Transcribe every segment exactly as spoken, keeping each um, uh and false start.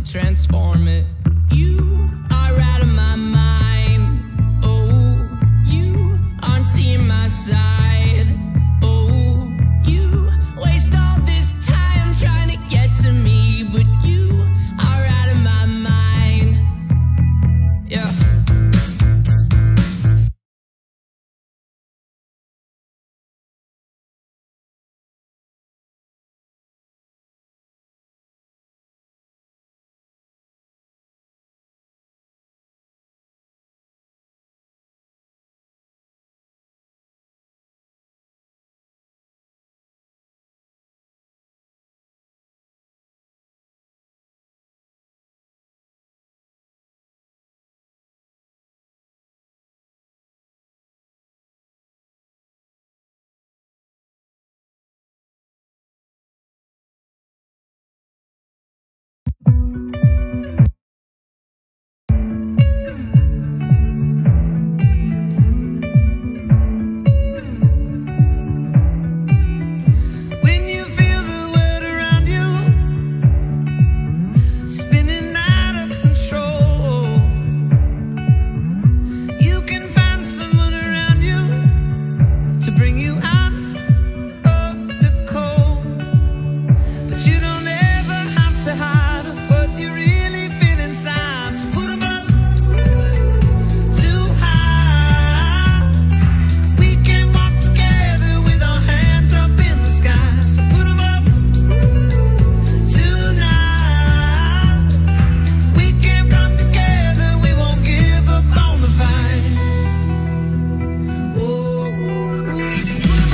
transform it. You are out of my mind. Oh, you aren't seeing my side. Oh, you waste all this time trying to get to me, but you are out of my mind. Yeah. Put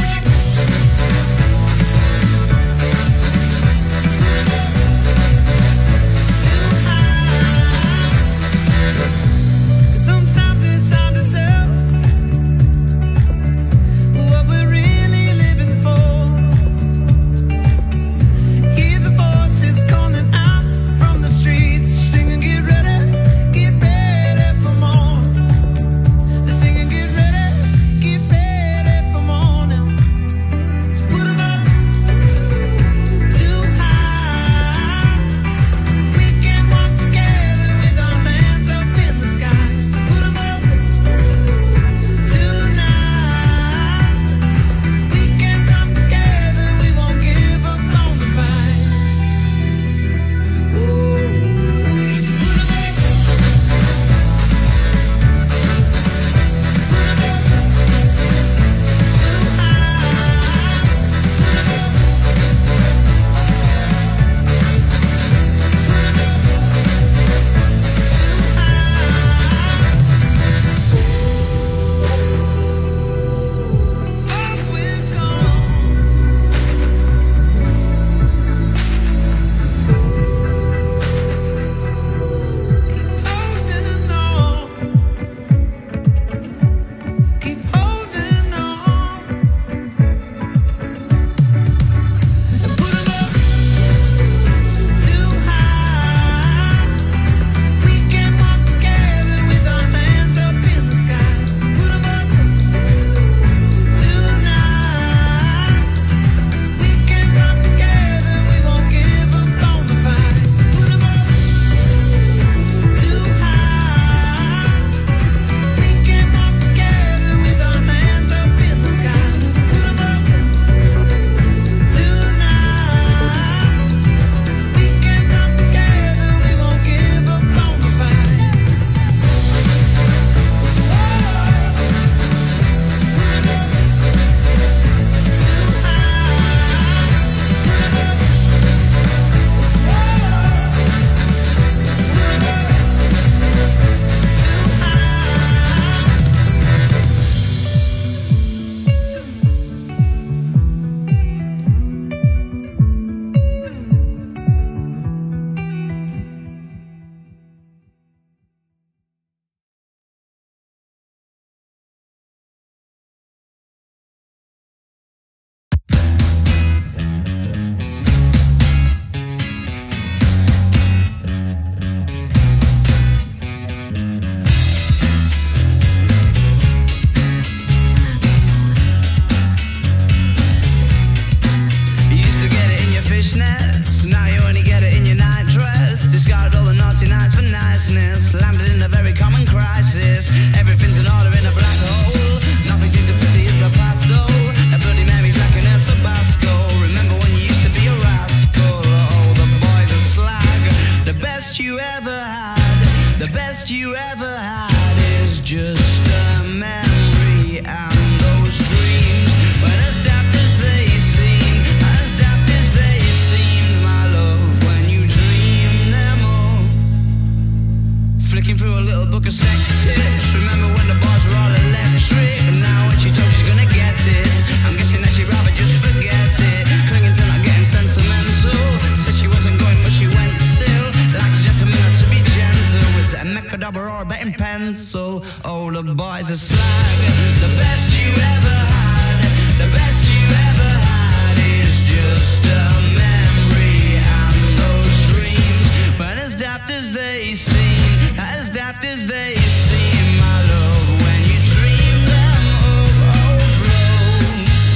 the boys are slag. The best you ever had, the best you ever had is just a memory and those dreams. But as daft as they seem, as daft as they seem, my love, when you dream them overflow.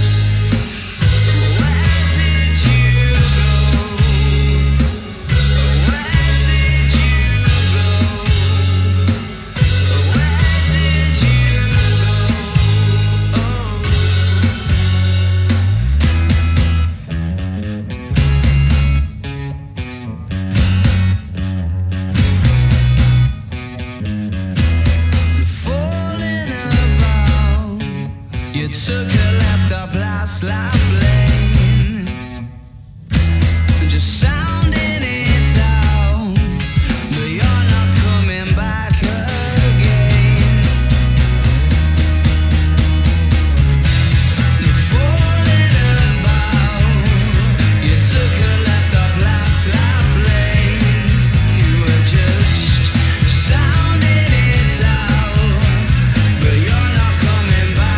Where did you go? Where did you go? Where did you You took a left off last life lane, just sounding it out, but you're not coming back again. You're falling about. You took a left off last life lane. You were just sounding it out, but you're not coming back.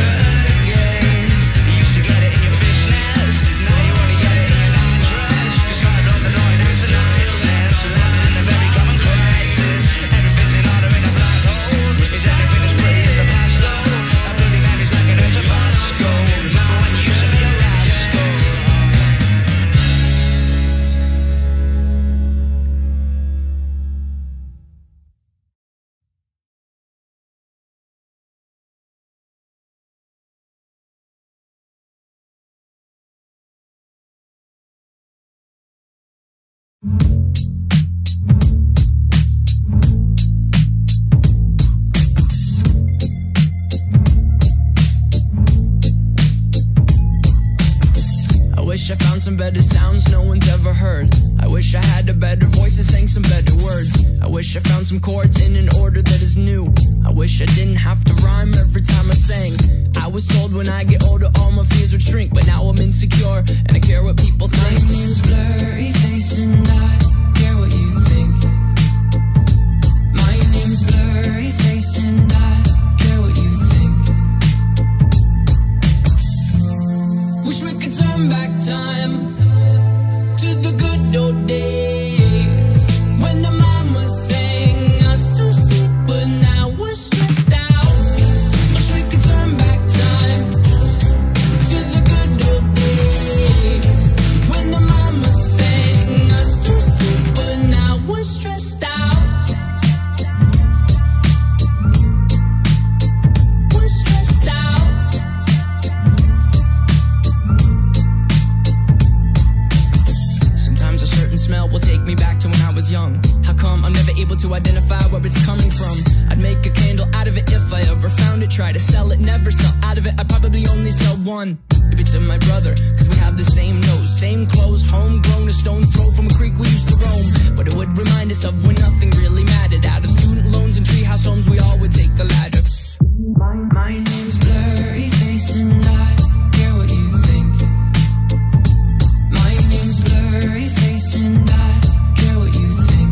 I wish I found some better sounds no one's ever heard. I wish I had a better voice that sang some better words. I wish I found some chords in an order that is new. I wish I didn't have to rhyme every time I sang. I was told when I get older all my fears would shrink, but now I'm insecure and I care what people think. My name's Blurry Face and I care what you think. My name's Blurry Face and I care what you think. Wish we could turn back time to the good old days when the mama sang us to sleep, but now we're stressed out. Wish we could turn back time to the good old days when the mama sang us to sleep, but now we're stressed out. We're stressed out. Sometimes a certain smell will take me back to when I was young. How come I'm never able to identify where it's coming from? I'd make a candle out of it if I ever found it. Try to sell it, never sell out of it. I'd probably only sell one. Maybe to my brother, cause we have the same nose, same clothes, homegrown, a stone's throw from a creek we used to roam. But it would remind us of when nothing really mattered. Out of student loans and treehouse homes, we all would take the ladder. My, my name's Blurry Face and I care what you think. My name's Blurry Face and I care what you think.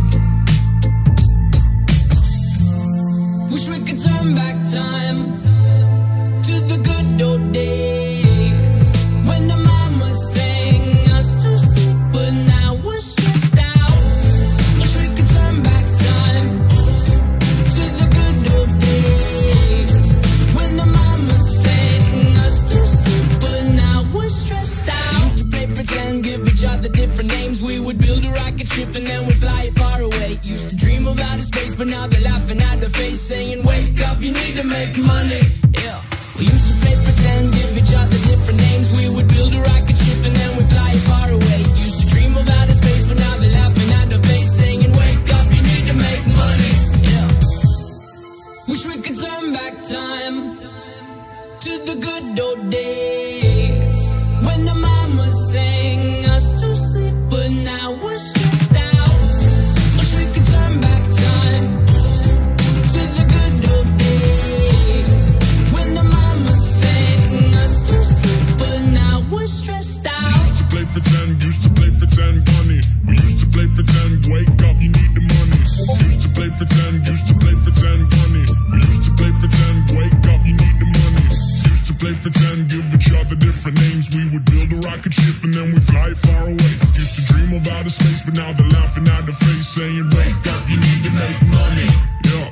Wish we could turn back time to the good old days when the mama sang us to sleep, but now we're stressed out. Wish we could turn back time to the good old days when the mama sang us to sleep, but now we're stressed out. We used to play pretend, give each other different names. We would build a rocket ship and then we'd fly it far away. Used to dream of outer space, but now they're laughing at the face, saying, wake up, you need to make money. Yeah. We used to play pretend, give each other different names. We would build a rocket ship and then we'd fly it far away. Used to dream of outer space, but now they're laughing at the face, saying, wake up, you need to make money. Yeah. Wish we could turn back time to the good old days when the mama sang us to sleep, but now we're stressed out. Wish we could turn back time to the good old days when the mama sang us to sleep, but now we're stressed out. Used to play pretend, used to play pretend, bunny. We used to play pretend, wake up, you need the money. Used to play pretend, used to play pretend, bunny. We used to play pretend. pretend, give each other different names. We would build a rocket ship and then we fly far away. Used to dream of outer space, but now they're laughing at the face, saying, wake up, you need to make money. Yeah.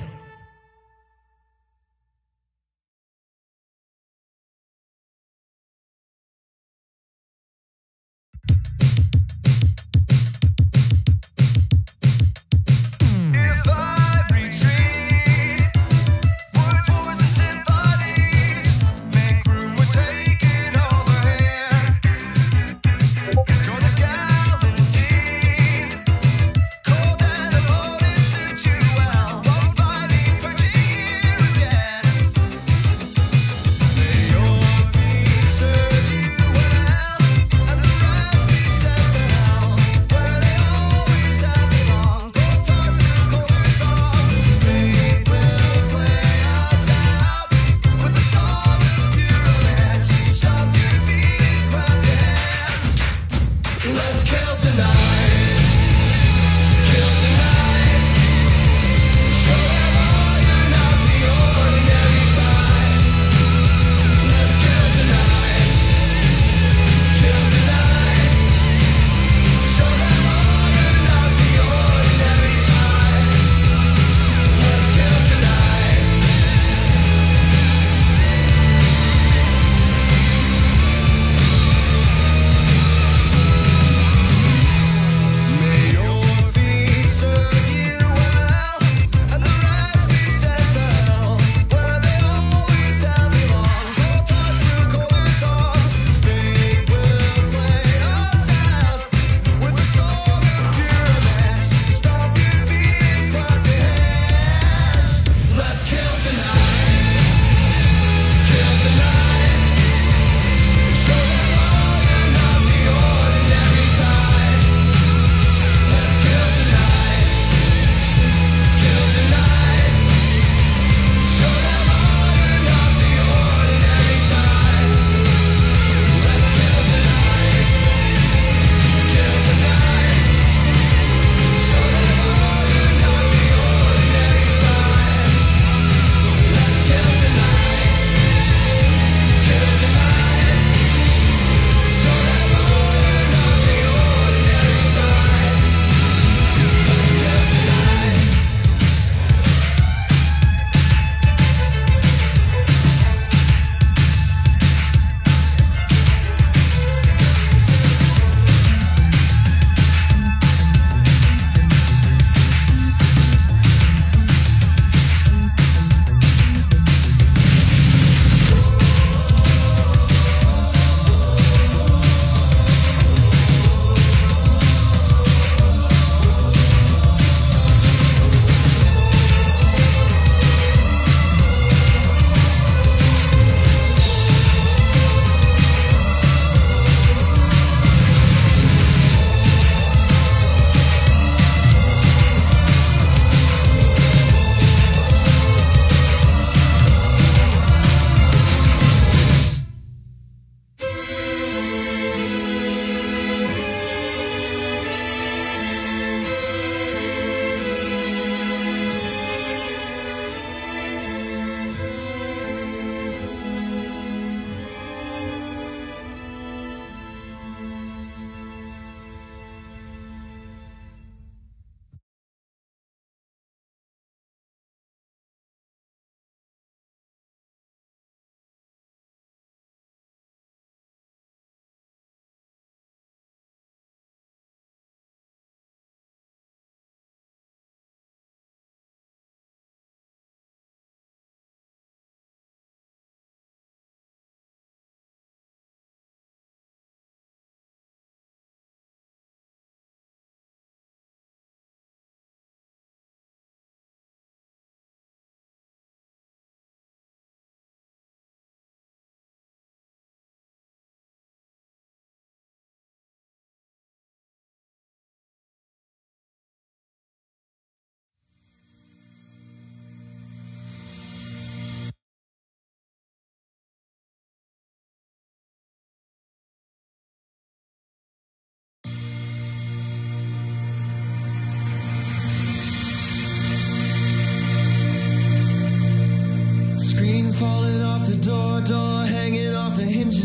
falling off the door, door hanging off the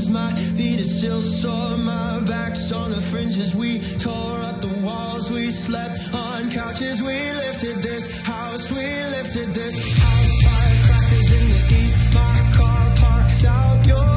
hinges. My feet are still sore, my back's on the fringes. We tore up the walls, we slept on couches. We lifted this house, we lifted this house. Firecrackers in the east, my car parks out your